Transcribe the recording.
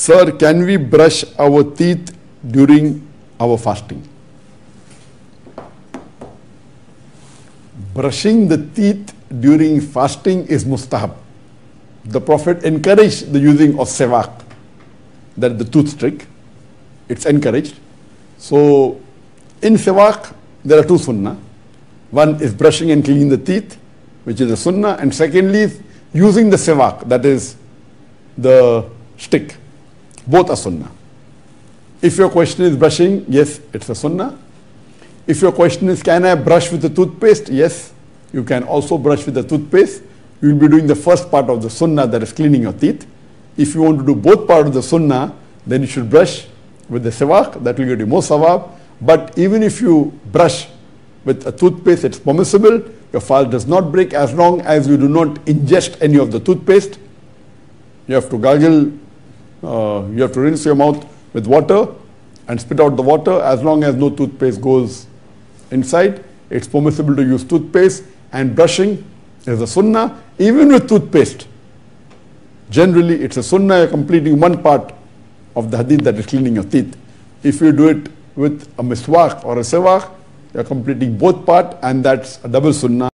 Sir, can we brush our teeth during our fasting? Brushing the teeth during fasting is mustahab. The Prophet encouraged the using of sevak, that is the toothpick. It's encouraged. So, in sevak, there are two sunnah. One is brushing and cleaning the teeth, which is a sunnah, and secondly is using the sevak, that is the stick. Both are sunnah. If your question is brushing, yes, it's a sunnah. If your question is, can I brush with the toothpaste? Yes, you can also brush with the toothpaste. You will be doing the first part of the sunnah, that is cleaning your teeth. If you want to do both parts of the sunnah, then you should brush with the sevak, that will get you more sawab. But even if you brush with a toothpaste, it's permissible. Your fast does not break as long as you do not ingest any of the toothpaste. You have to gargle, you have to rinse your mouth with water and spit out the water. As long as no toothpaste goes inside, it's permissible to use toothpaste, and brushing is a sunnah. Even with toothpaste, generally it's a sunnah. You're completing one part of the hadith, that is cleaning your teeth. If you do it with a miswak or a sevak, you're completing both part, and that's a double sunnah.